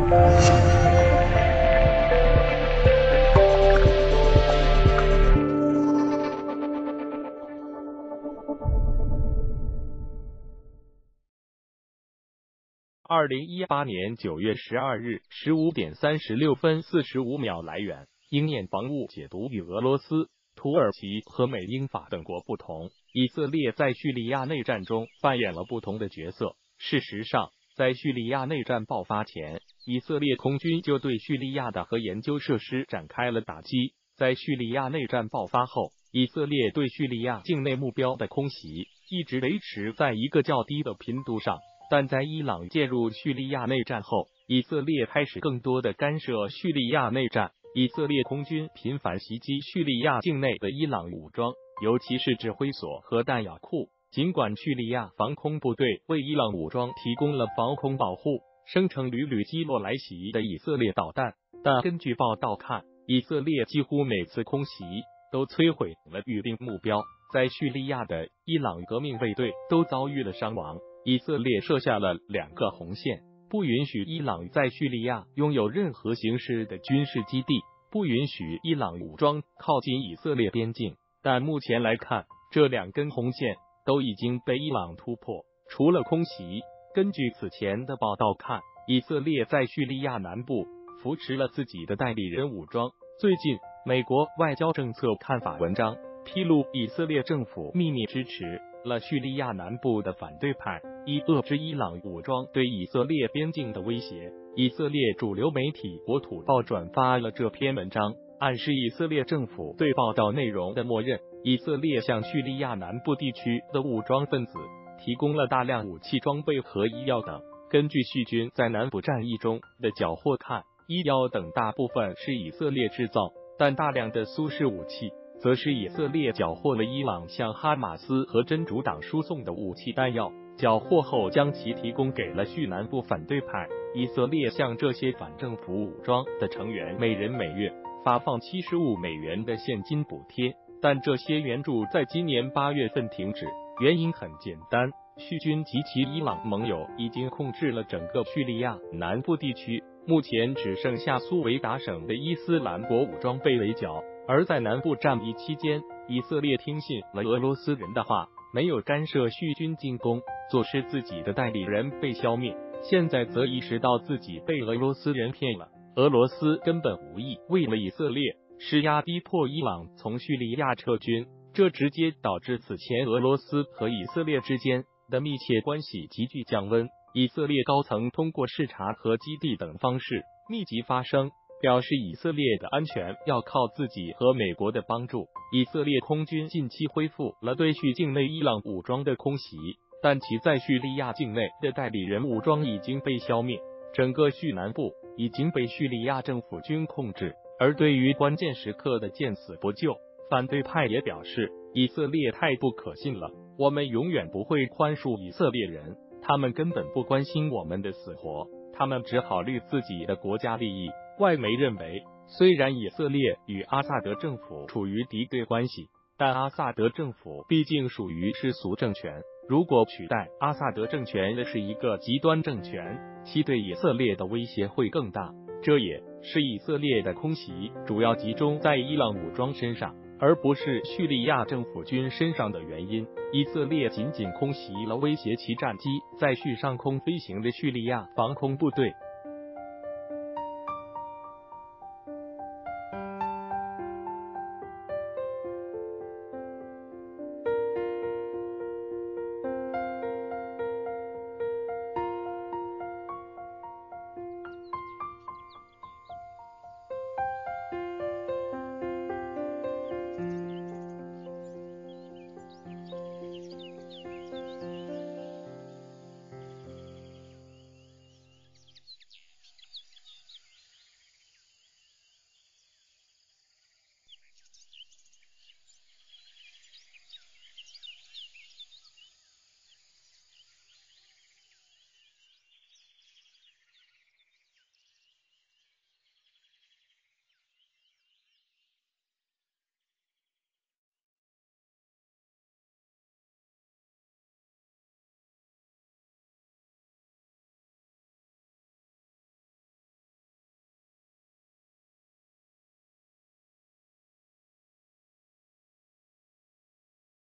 2018年9月12日15点36分45秒来源，鹰眼防务解读与俄罗斯、土耳其和美英法等国不同，以色列在叙利亚内战中扮演了不同的角色。事实上，在叙利亚内战爆发前，以色列空军就对叙利亚的核研究设施展开了打击。在叙利亚内战爆发后，以色列对叙利亚境内目标的空袭一直维持在一个较低的频度上。但在伊朗介入叙利亚内战后，以色列开始更多的干涉叙利亚内战。以色列空军频繁袭击叙利亚境内的伊朗武装，尤其是指挥所和弹药库。尽管叙利亚防空部队为伊朗武装提供了防空保护，声称屡屡击落来袭的以色列导弹，但根据报道看，以色列几乎每次空袭都摧毁了预定目标。在叙利亚的伊朗革命卫队都遭遇了伤亡。以色列设下了2个红线，不允许伊朗在叙利亚拥有任何形式的军事基地，不允许伊朗武装靠近以色列边境。但目前来看，这2根红线都已经被伊朗突破。除了空袭，根据此前的报道看，以色列在叙利亚南部扶持了自己的代理人武装。最近，美国外交政策看法文章披露，以色列政府秘密支持了叙利亚南部的反对派，以遏制伊朗武装对以色列边境的威胁。以色列主流媒体国土报转发了这篇文章，暗示以色列政府对报道内容的默认。以色列向叙利亚南部地区的武装分子提供了大量武器装备和医药等。根据叙军在南部战役中的缴获看，医药等大部分是以色列制造，但大量的苏式武器则是以色列缴获了伊朗向哈马斯和真主党输送的武器弹药，缴获后将其提供给了叙南部反对派。以色列向这些反政府武装的成员每人每月发放75美元的现金补贴，但这些援助在今年8月份停止，原因很简单，叙军及其伊朗盟友已经控制了整个叙利亚南部地区，目前只剩下苏维达省的伊斯兰国武装被围剿。而在南部战役期间，以色列听信了俄罗斯人的话，没有干涉叙军进攻，坐视自己的代理人被消灭。现在则意识到自己被俄罗斯人骗了，俄罗斯根本无意为了以色列施压逼迫伊朗从叙利亚撤军，这直接导致此前俄罗斯和以色列之间的密切关系急剧降温。以色列高层通过视察和基地等方式密集发声，表示以色列的安全要靠自己和美国的帮助。以色列空军近期恢复了对叙境内伊朗武装的空袭，但其在叙利亚境内的代理人武装已经被消灭，整个叙南部已经被叙利亚政府军控制。而对于关键时刻的见死不救，反对派也表示，以色列太不可信了，我们永远不会宽恕以色列人，他们根本不关心我们的死活，他们只考虑自己的国家利益。外媒认为，虽然以色列与阿萨德政府处于敌对关系，但阿萨德政府毕竟属于世俗政权，如果取代阿萨德政权的是一个极端政权，其对以色列的威胁会更大。这也是以色列的空袭主要集中在伊朗武装身上，而不是叙利亚政府军身上的原因。以色列仅仅空袭了威胁其战机在叙上空飞行的叙利亚防空部队，